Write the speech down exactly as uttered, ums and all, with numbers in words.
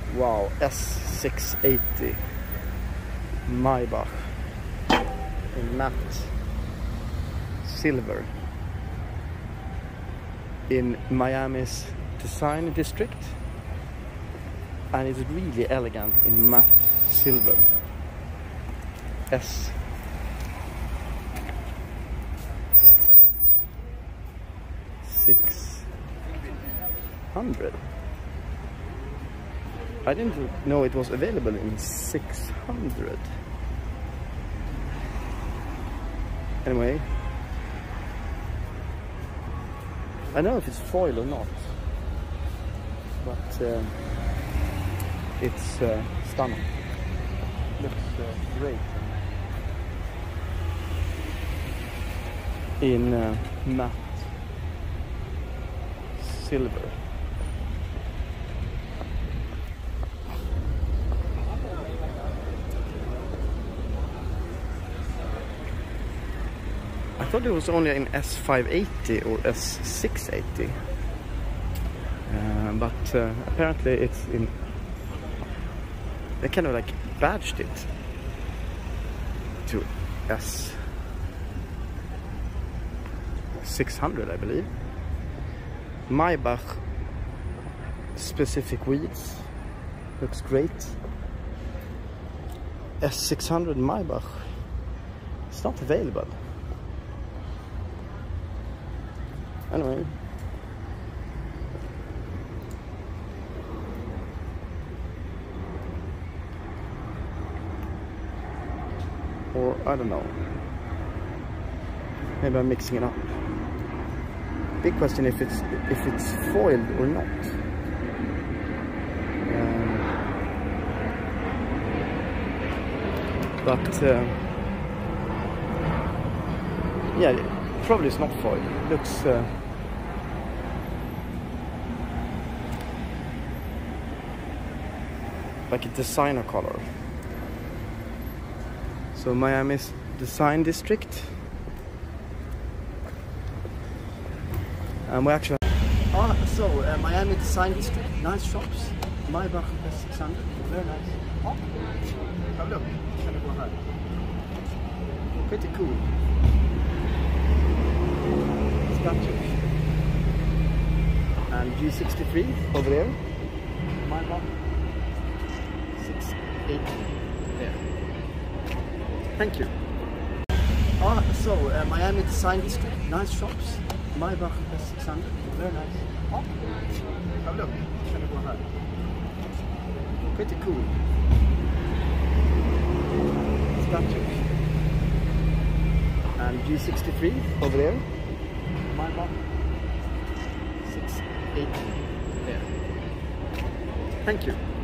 Wow, S six eighty Maybach in matte silver in Miami's design district, and it's really elegant in matte silver. S six hundred. I didn't know it was available in six hundred. Anyway, I don't know if it's foil or not, but uh, it's uh, stunning. Looks uh, great in uh, matte silver. I thought it was only in S five eighty or S six eighty, uh, but uh, apparently it's in. They kind of like badged it to S six hundred, I believe. Maybach specific wheels, looks great. S six hundred Maybach, it's not available. Anyway, or I don't know, maybe I'm mixing it up. Big question if it's if it's foiled or not. Um, but uh, yeah, probably it's not foiled. It looks uh, like a designer color. So Miami's design district. And we actually ah, so uh, Miami design district, nice shops. Maybach S six hundred, very nice. Oh, have a look. Can I go ahead? Pretty cool. Statues. And G sixty-three over there. Maybach six eighty there. Thank you. Ah, so uh, Miami design district, nice shops. Maybach S six hundred, very nice. Oh, have a look. Can I go ahead? Pretty cool. Statues. And G sixty-three over there. Maybach six eighty there. Thank you.